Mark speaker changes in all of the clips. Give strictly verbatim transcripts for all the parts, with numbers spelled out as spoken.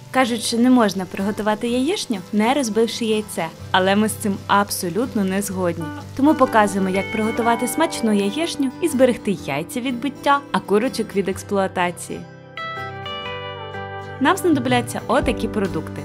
Speaker 1: Кажуть, що не можна приготувати яєчню, не розбивши яйце, але ми з цим абсолютно не згодні. Тому показуємо, як приготувати смачну яєчню і зберегти яйця від биття, а курочок від експлуатації. Нам знадобляться отакі продукти.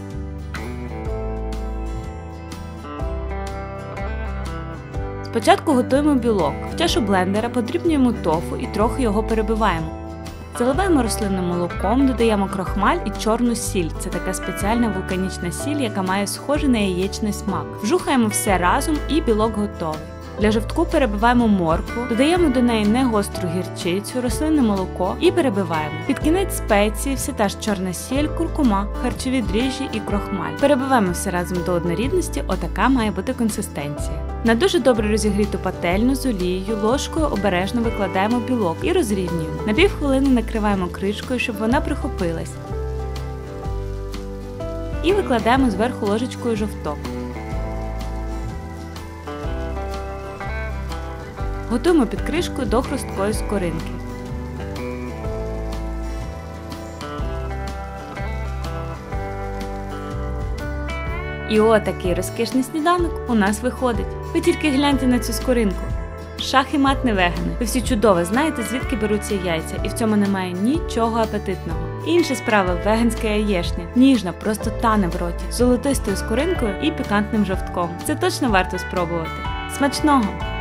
Speaker 1: Спочатку готуємо білок. В чашу блендера подрібнюємо тофу і трохи його перебиваємо. Заливаємо рослинним молоком, додаємо крохмаль і чорну сіль. Це така спеціальна вулканічна сіль, яка має схожий на яєчний смак. Вжухаємо все разом і білок готовий. Для жовтку перебиваємо моркву, додаємо до неї негостру гірчицю, рослинне молоко і перебиваємо. Під кінець спеції, все та ж чорна сіль, куркума, харчові дріжджі і крохмаль. Перебиваємо все разом до однорідності, отака має бути консистенція. На дуже добре розігріту пательню з олією ложкою обережно викладаємо білок і розрівнюємо. На півхвилини накриваємо кришкою, щоб вона прихопилась. І викладаємо зверху ложечкою жовток. Готуємо під кришкою до хрусткої скоринки. І отакий розкішний сніданок у нас виходить. Ви тільки гляньте на цю скоринку. Шах і мат не вегани. Ви всі чудово знаєте, звідки беруться яйця, і в цьому немає нічого апетитного. Інша справа – веганська яєчня. Ніжна, просто тане в роті, з золотистою скоринкою і пікантним жовтком. Це точно варто спробувати. Смачного!